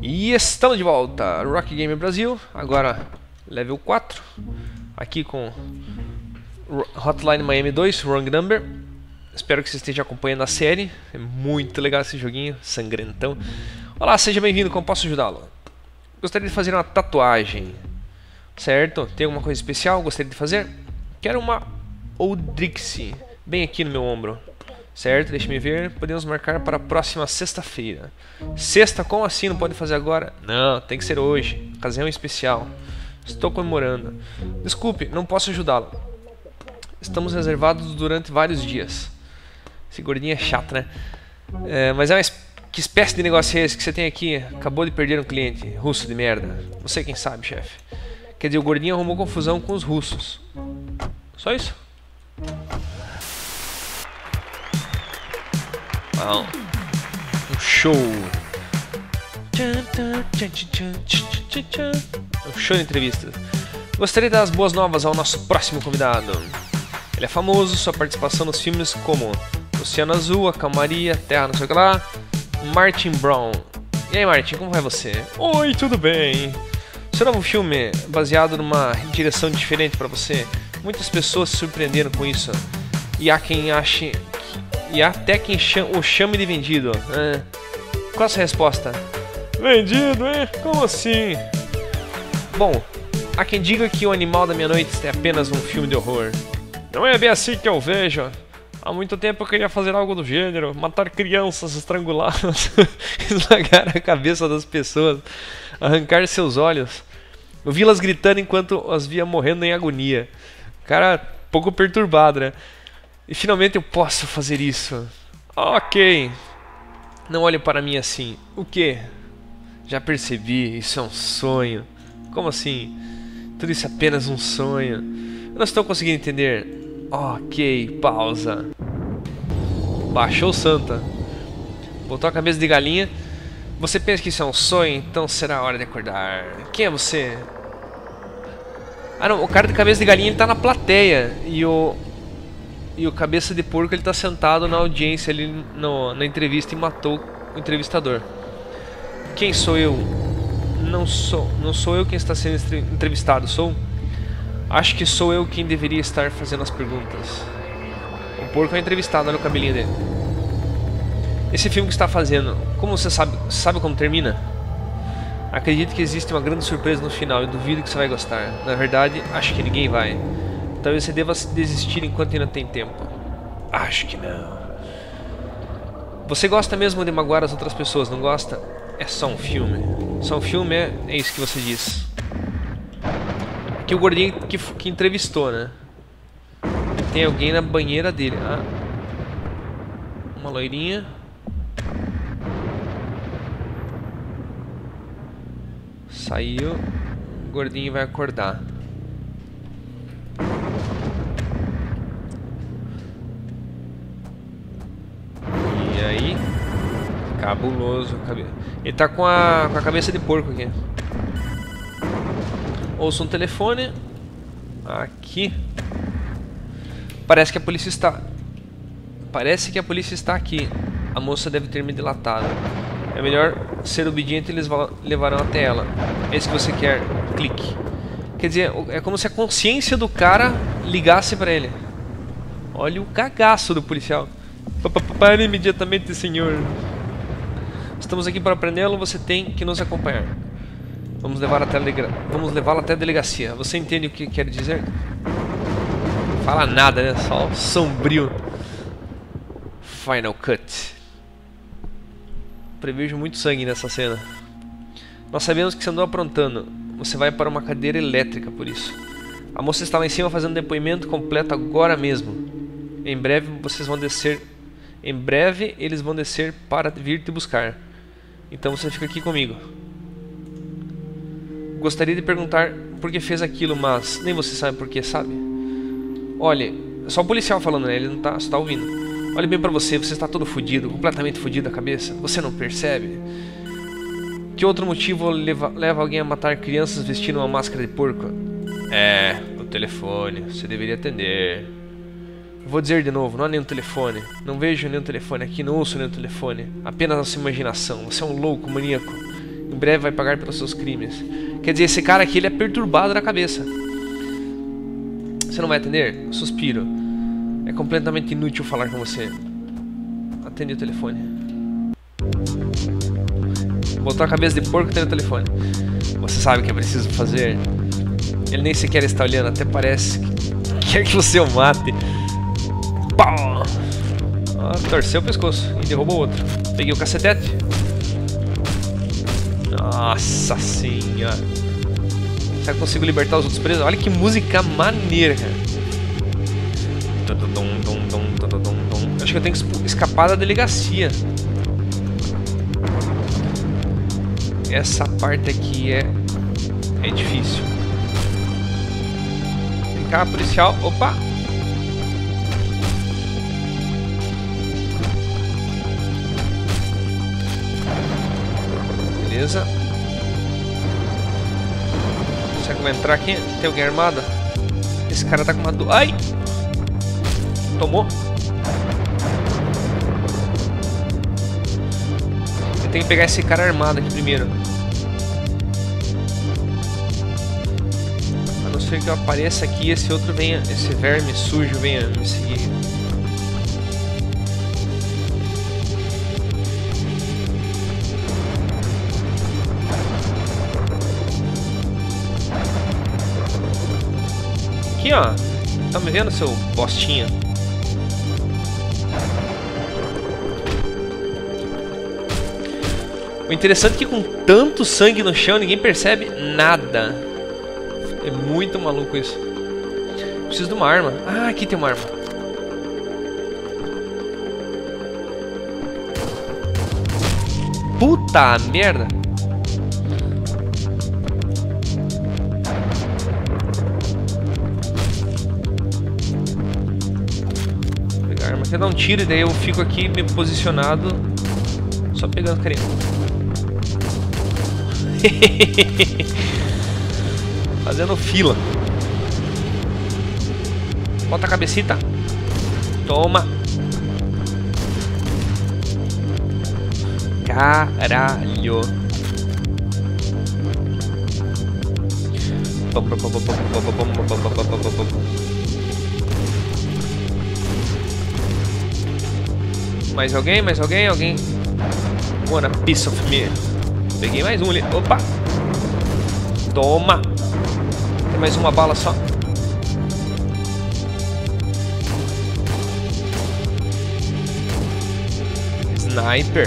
E estamos de volta, Rock Game Brasil, agora level 4, aqui com Hotline Miami 2, Wrong Number. Espero que você esteja acompanhando a série, é muito legal esse joguinho, sangrentão. Olá, seja bem-vindo, como posso ajudá-lo? Gostaria de fazer uma tatuagem, certo? Tem alguma coisa especial que gostaria de fazer? Quero uma Oldrixie, bem aqui no meu ombro. Certo, deixa-me ver. Podemos marcar para a próxima sexta-feira. Sexta, como assim? Não pode fazer agora? Não, tem que ser hoje. Ocasião especial. Estou comemorando. Desculpe, não posso ajudá-lo. Estamos reservados durante vários dias. Esse gordinho é chato, né? Mas que espécie de negócio é esse que você tem aqui? Acabou de perder um cliente. Russo de merda. Não sei quem sabe, chefe. Quer dizer, o gordinho arrumou confusão com os russos. Só isso? Um show. Um show de entrevistas. Gostaria de dar as boas novas ao nosso próximo convidado. Ele é famoso, sua participação nos filmes como Oceano Azul, A Calmaria, Terra não sei o que lá. Martin Brown. E aí, Martin, como vai você? Oi, tudo bem? Seu novo filme, baseado numa direção diferente pra você. Muitas pessoas se surpreenderam com isso. E há quem ache... E até quem o chame de vendido. Qual a sua resposta? Vendido, hein? Como assim? Bom, há quem diga que O Animal da Meia-Noite é apenas um filme de horror. Não é bem assim que eu vejo. Há muito tempo eu queria fazer algo do gênero. Matar crianças, estrangulá-las, esmagar a cabeça das pessoas, arrancar seus olhos. Eu vi-las gritando enquanto as via morrendo em agonia. Cara, pouco perturbado, né? E finalmente eu posso fazer isso. Ok. Não olhe para mim assim. O quê? Já percebi, isso é um sonho. Como assim? Tudo isso é apenas um sonho. Eu não estou conseguindo entender. Ok, pausa. Baixou Santa. Botou a cabeça de galinha. Você pensa que isso é um sonho? Então será a hora de acordar. Quem é você? Ah não, o cara de cabeça de galinha ele tá na plateia. E o cabeça de porco ele tá sentado na audiência ali na entrevista e matou o entrevistador. Quem sou eu? Não sou eu quem está sendo entrevistado, sou? Acho que sou eu quem deveria estar fazendo as perguntas. O porco é entrevistado, olha o cabelinho dele. Esse filme que está fazendo, como você sabe como termina? Acredito que existe uma grande surpresa no final e duvido que você vai gostar. Na verdade, acho que ninguém vai. Talvez você deva desistir enquanto ainda tem tempo. Acho que não. Você gosta mesmo de magoar as outras pessoas, não gosta? É só um filme. Só um filme é isso que você diz. Aqui o gordinho que entrevistou, né? Tem alguém na banheira dele. Ah. Uma loirinha. Saiu. O gordinho vai acordar. Cabuloso. Ele tá com a cabeça de porco aqui. Ouço um telefone. Aqui. Parece que a polícia está aqui. A moça deve ter me delatado. É melhor ser obediente e eles levarão até ela. É isso que você quer. Clique. Quer dizer, é como se a consciência do cara ligasse pra ele. Olha o cagaço do policial. Pare imediatamente, senhor. Estamos aqui para prendê-lo, você tem que nos acompanhar. Vamos levá-lo até a delegacia. Você entende o que quer dizer? Fala nada, né? Só sombrio. Final cut. Prevejo muito sangue nessa cena. Nós sabemos que você andou aprontando. Você vai para uma cadeira elétrica por isso. A moça está lá em cima fazendo depoimento completo agora mesmo. Em breve eles vão descer para vir te buscar. Então você fica aqui comigo. Gostaria de perguntar por que fez aquilo, mas nem você sabe por que, sabe? Olha, é só o policial falando, né? Ele não tá, só tá ouvindo. Olha bem pra você, você está todo fudido, completamente fudido da cabeça. Você não percebe? Que outro motivo leva alguém a matar crianças vestindo uma máscara de porco? O telefone. Você deveria atender. Vou dizer de novo, não há nenhum telefone. Não vejo nenhum telefone aqui, não ouço nenhum telefone. Apenas a sua imaginação. Você é um louco, maníaco. Em breve vai pagar pelos seus crimes. Quer dizer, esse cara aqui ele é perturbado na cabeça. Você não vai atender? Eu suspiro. É completamente inútil falar com você. Atende o telefone. Botou a cabeça de porco e atende o telefone. Você sabe o que é preciso fazer? Ele nem sequer está olhando, até parece que quer que você o mate. Pau! Torceu o pescoço e derrubou o outro. Peguei o cacetete. Nossa senhora. Será que eu consigo libertar os outros presos? Olha que música maneira, cara. Acho que eu tenho que escapar da delegacia. Essa parte aqui é difícil. Vem cá, policial. Opa! Beleza. Será que eu vou entrar aqui? Tem alguém armado? Esse cara tá com uma... Ai! Tomou. Eu tenho que pegar esse cara armado aqui primeiro. A não ser que eu apareça aqui e esse outro venha... Esse verme sujo venha me seguir. Aqui, ó. Tá me vendo, seu bostinha? O interessante é que com tanto sangue no chão ninguém percebe nada. É muito maluco isso. Preciso de uma arma. Ah, aqui tem uma arma. Puta merda. Vou pegar a arma. Quer dar um tiro e daí eu fico aqui me posicionado. Só pegando carinha. Fazendo fila. Bota a cabecita. Toma. Caralho. Mais alguém? Mais alguém? Alguém? One piece of me. Peguei mais um ali. Opa! Toma! Tem mais uma bala só. Sniper.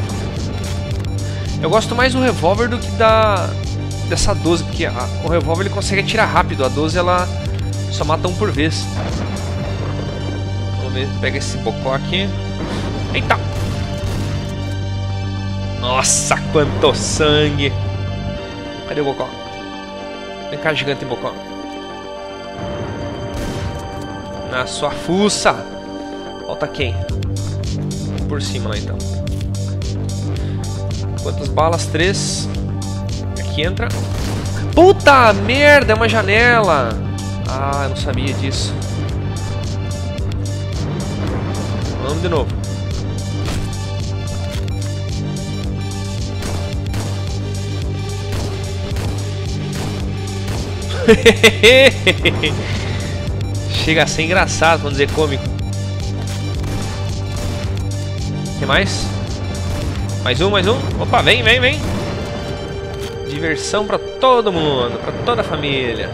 Eu gosto mais do revólver do que dessa 12, porque o revólver ele consegue atirar rápido. A 12 ela só mata um por vez. Vamos ver, pega esse bocó aqui. Eita! Nossa, quanto sangue! Cadê o bocó? Vem cá, gigante bocó. Na sua fuça! Falta quem? Por cima lá então. Quantas balas? 3. Aqui entra. Puta merda, é uma janela! Ah, eu não sabia disso. Vamos de novo. Chega a ser engraçado, vamos dizer cômico. Tem mais? Mais um, mais um. Opa, vem, vem, vem. Diversão pra todo mundo, pra toda a família.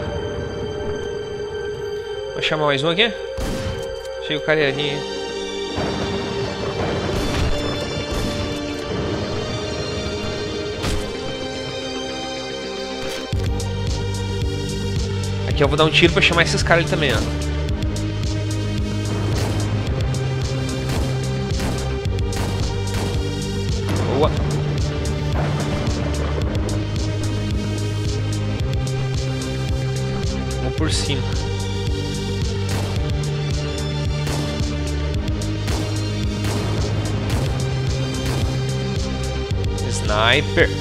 Vou chamar mais um aqui. Chega o carinha. Aqui eu vou dar um tiro pra chamar esses caras ali também, ó. Boa. Vou por cima. Sniper.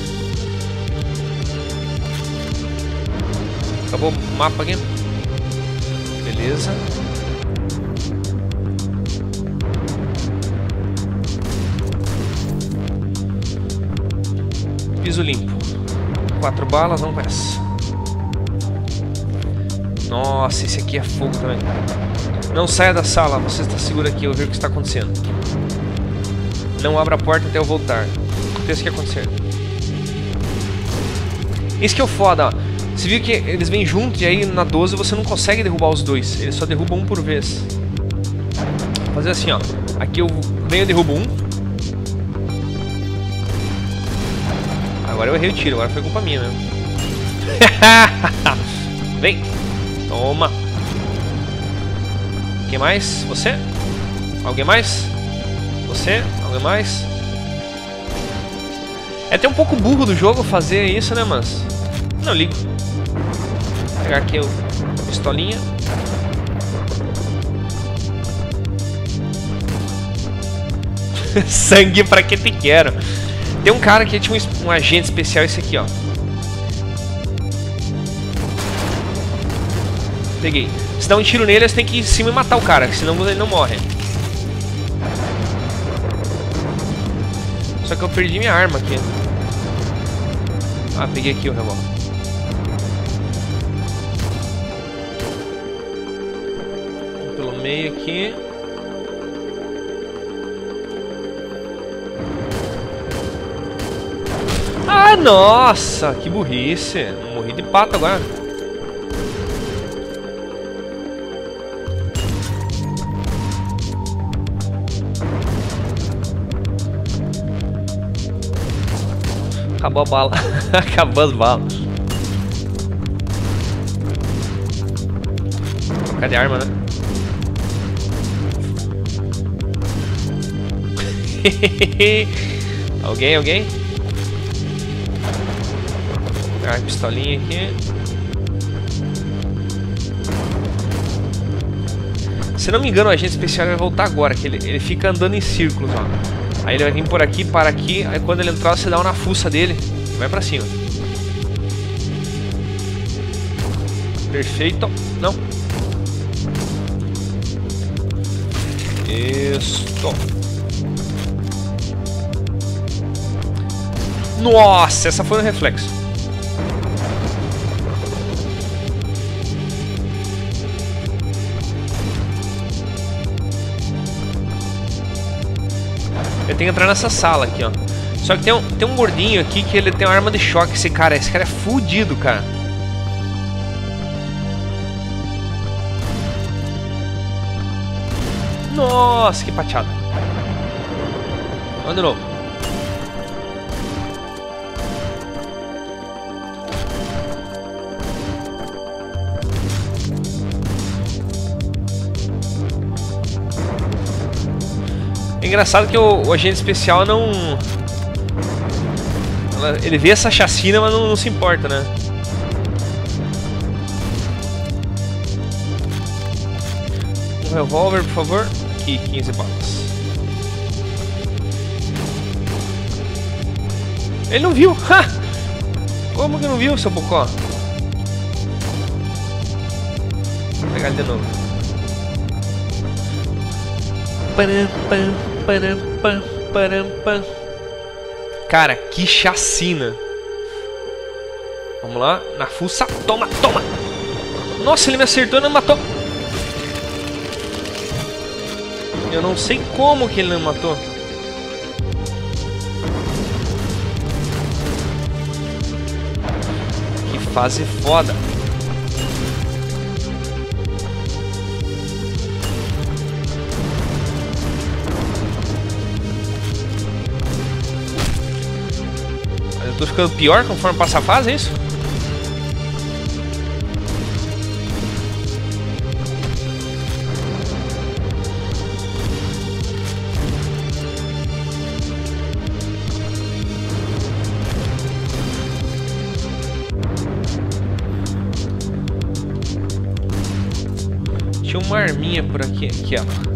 Acabou o mapa aqui. Beleza. Piso limpo. 4 balas, vamos com essa. Nossa, esse aqui é fogo também. Não saia da sala, você está seguro aqui, eu vou ver o que está acontecendo. Não abra a porta até eu voltar. Aconteça o que acontecer. Isso que é o foda, ó. Você viu que eles vêm juntos e aí na 12 você não consegue derrubar os dois. Eles só derrubam um por vez. Vou fazer assim, ó. Aqui eu venho e derrubo um. Agora eu errei o tiro, agora foi culpa minha mesmo. Vem. Toma. Quem mais? Você? Alguém mais? Você? Alguém mais? É até um pouco burro do jogo fazer isso, né, mas... Não ligo. Vou pegar aqui a pistolinha. Sangue pra que te quero. Tem um cara que tinha um agente especial, esse aqui, ó. Peguei. Se dá um tiro nele, você tem que ir em cima e matar o cara, senão ele não morre. Só que eu perdi minha arma aqui. Ah, peguei aqui o revólver. Pelo meio aqui. Ah, nossa, que burrice. Morri de pato agora. Acabou a bala. Acabou as balas. Trocar de arma, né? Alguém? Pegar a pistolinha aqui. Se não me engano, o agente especial vai voltar agora, que ele fica andando em círculos, ó. Aí ele vai vir por aqui, para aqui, aí quando ele entrar você dá uma na fuça dele e vai pra cima. Perfeito. Não. Isso. Nossa, essa foi no reflexo. Eu tenho que entrar nessa sala aqui, ó. Só que tem um gordinho aqui que ele tem uma arma de choque. Esse cara é fudido, cara. Nossa, que pateada. Vamos de novo. É engraçado que o agente especial não... Ele vê essa chacina, mas não se importa, né? Um revólver, por favor. Aqui, 15 balas. Ele não viu! Ha! Como que não viu, seu bocó? Vou pegar ele de novo. Cara, que chacina. Vamos lá, na fuça. Toma, toma. Nossa, ele me acertou e não me matou. Eu não sei como que ele não me matou. Que fase foda. Eu tô ficando pior conforme passa a fase, é isso? Tinha uma arminha por aqui, ó.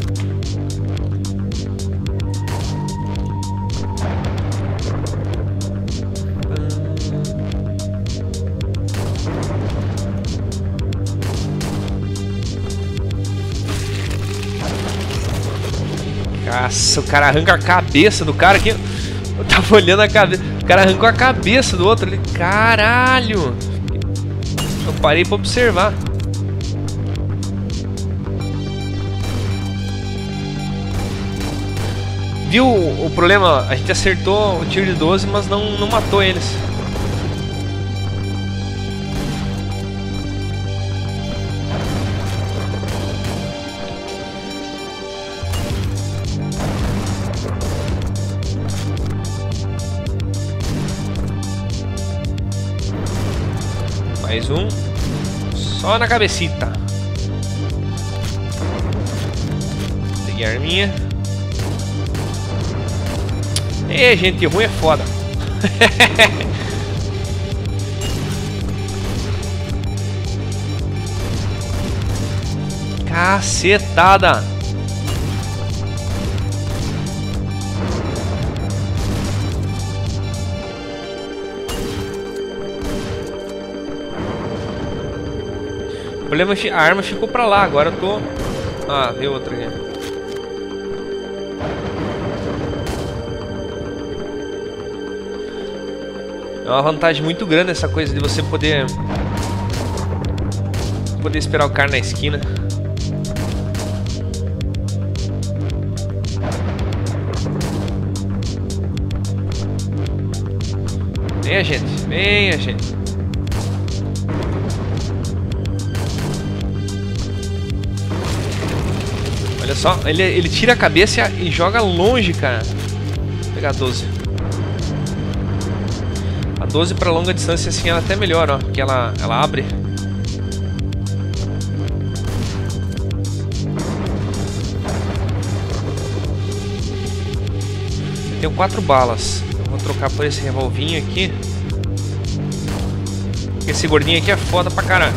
Nossa, o cara arranca a cabeça do cara aqui. Eu tava olhando a cabeça. O cara arrancou a cabeça do outro ali. Caralho! Eu parei pra observar. Viu o problema? A gente acertou o tiro de 12, mas não matou eles. Mais um. Só na cabecita. Peguei a arminha. E gente ruim é foda. Cacetada. O problema é que a arma ficou pra lá, agora eu tô... Ah, veio outra aqui. É uma vantagem muito grande essa coisa de você poder esperar o cara na esquina. Venha, gente. Venha, gente. Olha só, ele tira a cabeça e joga longe, cara. Vou pegar 12. A 12 para longa distância assim ela até melhor, ó, porque ela abre. Eu tenho 4 balas. Eu vou trocar por esse revolvinho aqui. Esse gordinho aqui é foda pra caralho.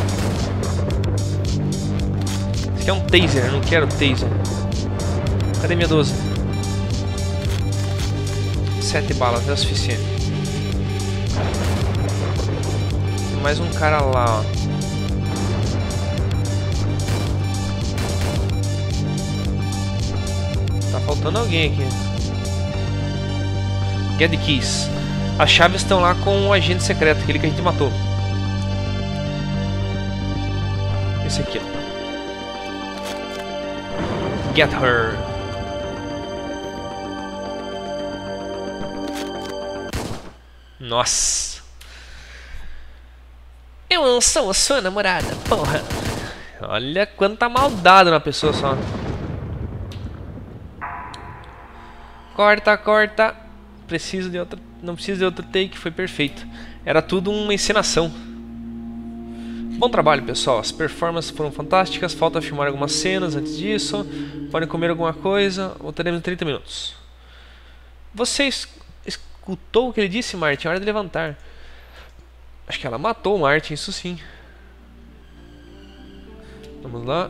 Esse aqui é um taser, eu não quero taser. Cadê minha 12? 7 balas, é o suficiente. Tem mais um cara lá, ó. Tá faltando alguém aqui. Get the keys. As chaves estão lá com o agente secreto, aquele que a gente matou. Esse aqui, ó. Get her. Nossa. Eu não sou a sua namorada, porra. Olha quanta maldade na pessoa só. Corta, corta. Preciso de outra. Não precisa de outro take, foi perfeito. Era tudo uma encenação. Bom trabalho, pessoal. As performances foram fantásticas. Falta filmar algumas cenas antes disso. Podem comer alguma coisa. Voltaremos em 30 minutos. Você escutou o que ele disse, Martin? Hora de levantar. Acho que ela matou o Martin, isso sim. Vamos lá.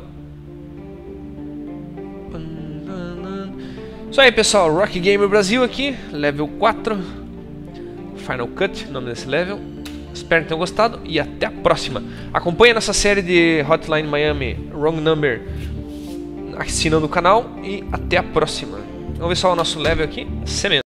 Isso aí, pessoal. Rock Gamer Brasil aqui. Level 4. Final Cut, o nome desse level. Espero que tenham gostado e até a próxima. Acompanhe nossa série de Hotline Miami Wrong Number assinando o canal e até a próxima. Vamos ver só o nosso level aqui. Cemento.